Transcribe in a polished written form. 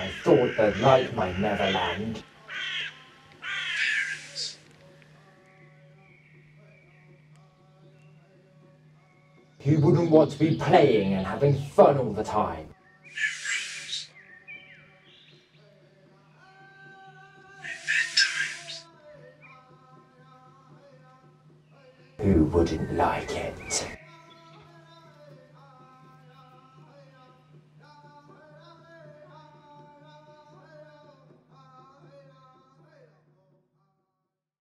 I thought they'd like my Neverland. Who wouldn't want to be playing and having fun all the time? Who wouldn't like it?